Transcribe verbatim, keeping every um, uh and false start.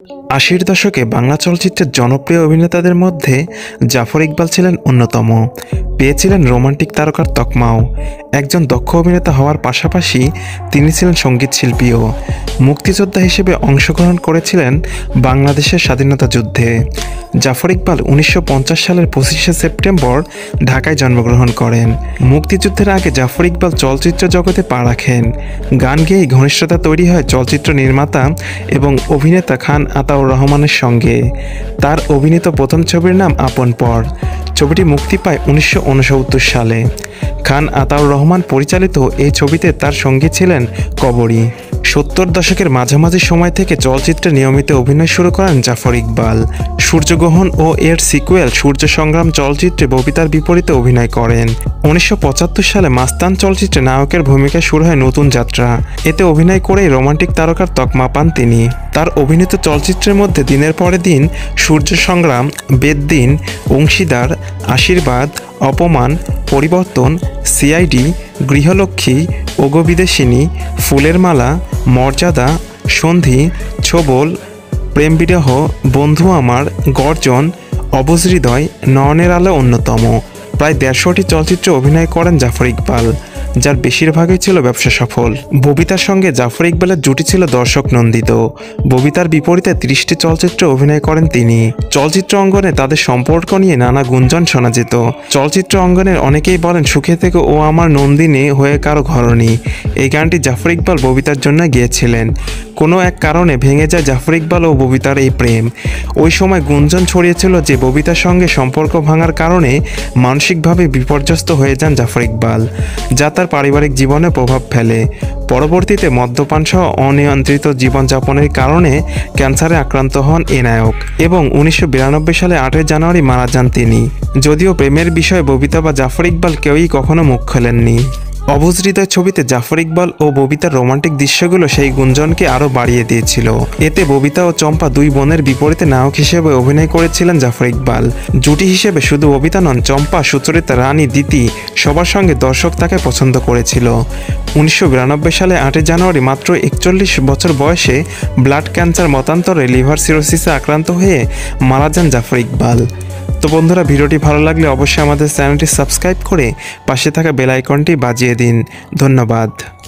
আশির দশকে বাংলা চলচ্চিত্রের জনপ্রিয় অভিনেতাদের মধ্যে জাফর ইকবাল ছিলেন অন্যতম। পেয়েছিলেন রোমান্টিক তারকার তকমাও। একজন দক্ষ অভিনেতা হওয়ার পাশাপাশি তিনি ছিলেন সঙ্গীত শিল্পীও। মুক্তিযোদ্ধা হিসেবে অংশগ্রহণ করেছিলেন বাংলাদেশের স্বাধীনতা যুদ্ধে। জাফর ইকবাল উনিশশো পঞ্চাশ সালের পঁচিশে সেপ্টেম্বর ঢাকায় জন্মগ্রহণ করেন। মুক্তিযুদ্ধের আগে জাফর ইকবাল চলচ্চিত্র জগতে পা রাখেন। গান গেয়েই ঘনিষ্ঠতা তৈরি হয় চলচ্চিত্র নির্মাতা এবং অভিনেতা খান আতাউর রহমানের সঙ্গে। তার অভিনীত প্রথম ছবির নাম আপন পর। ছবিটি মুক্তি পায় উনিশশো উনসত্তর সালে। খান আতাউর রহমান পরিচালিত এই ছবিতে তার সঙ্গী ছিলেন কবরী। সত্তর দশকের মাঝামাঝি সময় থেকে চলচ্চিত্রে নিয়মিত অভিনয় শুরু করেন জাফর ইকবাল। সূর্যগ্রহণ ও এর সিকুয়েল সূর্য সংগ্রাম চলচ্চিত্রে ববিতার বিপরীতে অভিনয় করেন। উনিশশো পঁচাত্তর সালে মাস্তান চলচ্চিত্রে নায়কের ভূমিকায় শুরু হয় নতুন যাত্রা। এতে অভিনয় করেই রোমান্টিক তারকার তকমা পান তিনি। তার অভিনীত চলচ্চিত্রের মধ্যে দিনের পরে দিন, সূর্য সংগ্রাম, বেদদিন, অংশীদার, আশীর্বাদ, অপমান, পরিবর্তন, সিআইডি, গৃহলক্ষ্মী, ওগো বিদেশিনী, ফুলের মালা, মর্যাদা, সন্ধি, ছোবল, প্রেম বিরহ, বন্ধু আমার, গর্জন, অবুঝ হৃদয়, নয়নের আলো অন্যতম। প্রায় দেড়শোটি চলচ্চিত্রে অভিনয় করেন জাফর ইকবাল, যার বেশিরভাগই ছিল ব্যবসা সফল। ববিতার সঙ্গে জাফর ইকবালের জুটি ছিল দর্শক নন্দিত। ববিতার বিপরীতে ত্রিশটি চলচ্চিত্রে অভিনয় করেন তিনি। চলচ্চিত্র অঙ্গনে তাদের সম্পর্ক নিয়ে নানা গুঞ্জন শোনা যেত। চলচ্চিত্র অঙ্গনের অনেকেই বলেন, সুখে থেকে ও আমার নন্দিনী হয়ে কারো ঘরণী। এই গানটি জাফর ইকবাল ববিতার জন্য গেয়েছিলেন। কোনো এক কারণে ভেঙে যায় জাফর ইকবাল ও ববিতার এই প্রেম। ওই সময় গুঞ্জন ছড়িয়েছিল যে ববিতার সঙ্গে সম্পর্ক ভাঙার কারণে মানসিকভাবে বিপর্যস্ত হয়ে যান জাফর ইকবাল, যা তার পারিবারিক জীবনে প্রভাব ফেলে। পরবর্তীতে মদ্যপান সহ অনিয়ন্ত্রিত জীবনযাপনের কারণে ক্যান্সারে আক্রান্ত হন এ নায়ক এবং উনিশশো বিরানব্বই সালে আটই জানুয়ারি মারা যান তিনি। যদিও প্রেমের বিষয়ে ববিতা বা জাফর ইকবাল কেউই কখনো মুখ খোলেননি। অবুঝ হৃদয় ছবিতে জাফর ইকবাল ও ববিতার রোমান্টিক দৃশ্যগুলো সেই গুঞ্জনকে আরও বাড়িয়ে দিয়েছিল। এতে ববিতা ও চম্পা দুই বোনের বিপরীতে নায়ক হিসেবে অভিনয় করেছিলেন জাফর ইকবাল। জুটি হিসেবে শুধু ববিতা নন, চম্পা, সুচরিতা, রানী, দিতি সবার সঙ্গে দর্শক তাকে পছন্দ করেছিল। উনিশশো বিরানব্বই সালে আটই জানুয়ারি মাত্র একচল্লিশ বছর বয়সে ব্লাড ক্যান্সার মতান্তরে লিভার সিরোসিসে আক্রান্ত হয়ে মারা যান জাফর ইকবাল। তো বন্ধুরা, ভিডিওটি ভালো লাগলে অবশ্যই আমাদের চ্যানেলটি সাবস্ক্রাইব করে পাশে থাকা বেল আইকনটি বাজিয়ে দিন। ধন্যবাদ।